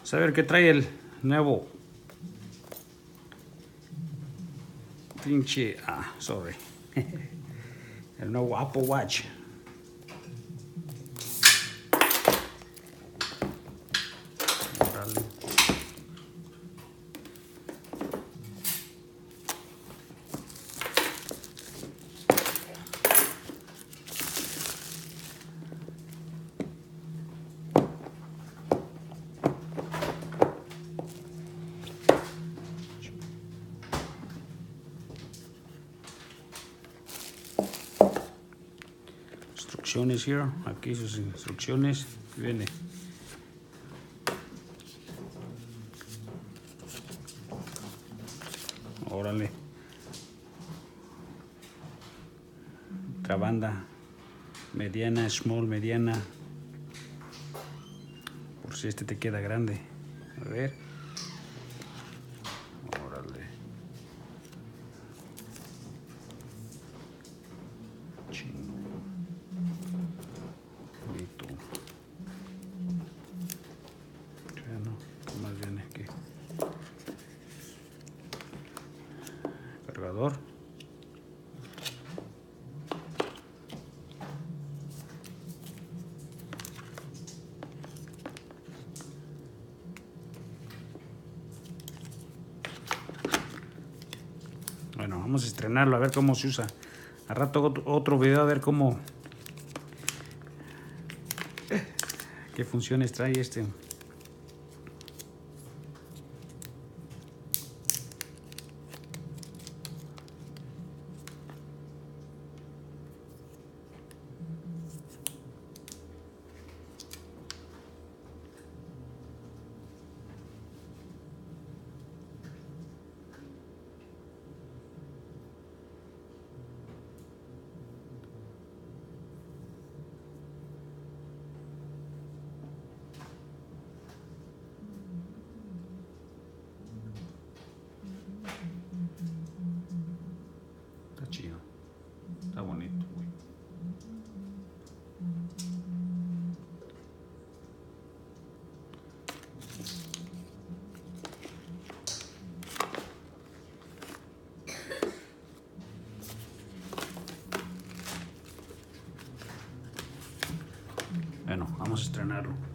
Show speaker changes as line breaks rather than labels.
Vamos a ver qué trae el nuevo pinche, sorry, el nuevo Apple Watch. Órale. Instrucciones here, aquí sus instrucciones, viene. Órale. Otra banda mediana, small, mediana, por si este te queda grande. A ver. Órale. Chingo. Bonito. Bueno, ¿qué más viene aquí? Cargador. Bueno, vamos a estrenarlo a ver cómo se usa. A rato otro video a ver cómo, qué funciones trae este. Está chido, está bonito, güey. Bueno, vamos a estrenarlo.